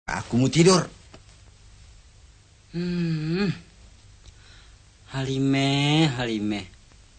Aku mau tidur. Halimeh, Halimeh.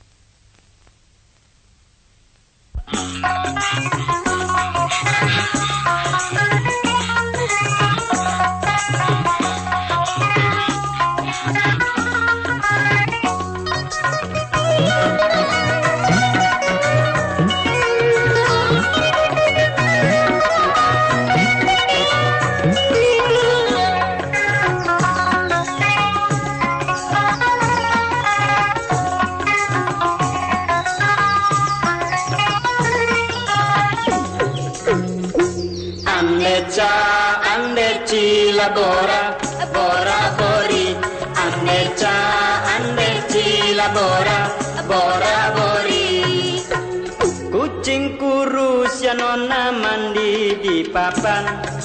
Bora, bora, bori, andeca, andecila, bora, bora, bori. Kucing kurus ya nona mandi di papan,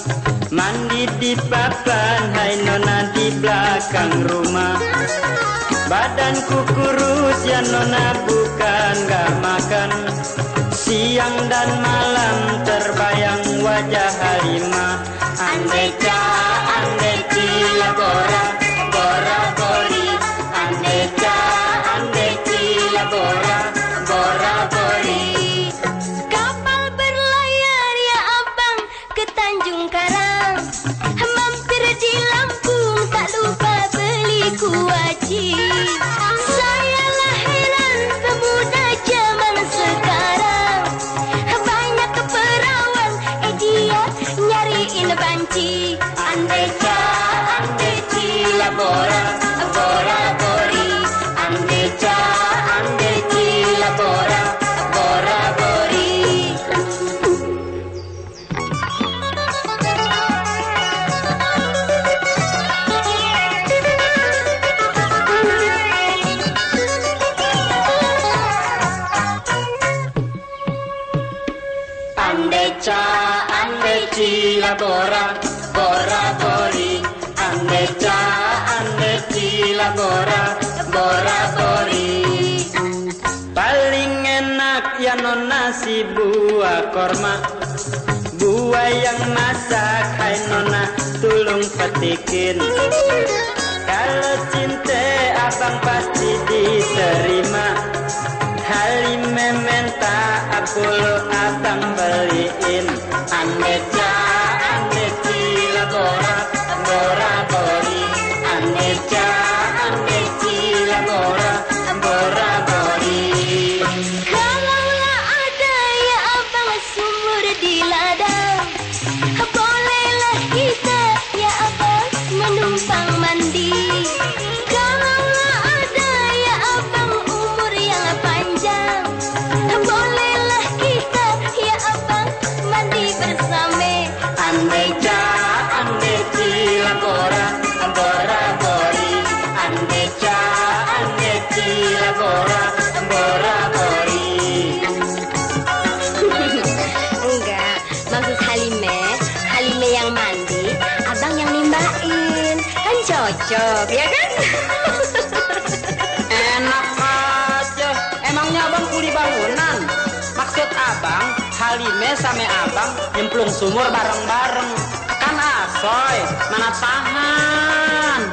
hai nona di belakang rumah. Badanku kurus ya nona bukan gak makan, siang dan malam terbayang wajah Halimah. Andeca, andecila, bora, bora, bori, andeca, andecila, bora, bora, bori. Kapal berlayar ya abang ke Tanjung Karang, mampir di Lampung tak lupa beli kuaci. Saya lah heran pemuda zaman sekarang, banyak keperawan dia nyariin banci. Andeca, andecila, bora, bora, bori, andeca, andecila, bora, bora, bori. Andeca, andecila, bora, bora, bori, andeca, andecila, bora, bora, bori. Paling enak ya nona si buah korma, buah yang masak hai nona tulung petikin. Kalau cinta abang pasti diterima, Halimeh minta apulu abang beliin. Andeca, andecila, bora, bora, bori, andeca, andecila, bora, bora, bori. Kalaulah ada ya abang sumur di ladang, bolehlah kita ya abang menumpang mandi. Kalaulah ada ya abang umur yang panjang, bolehlah kita ya abang mandi bersama. Andeca, andecila, bora, bora, bori, andeca, andecila, bora, bora, bori. Enggak, maksud Halimeh yang mandi, abang yang nimbain. Kan cocok, ya kan? Enak aja, emangnya abang kuli bangunan? Maksud abang, Halimeh sama abang nyemplung sumur bareng-bareng. Kan asoy, mana tahan.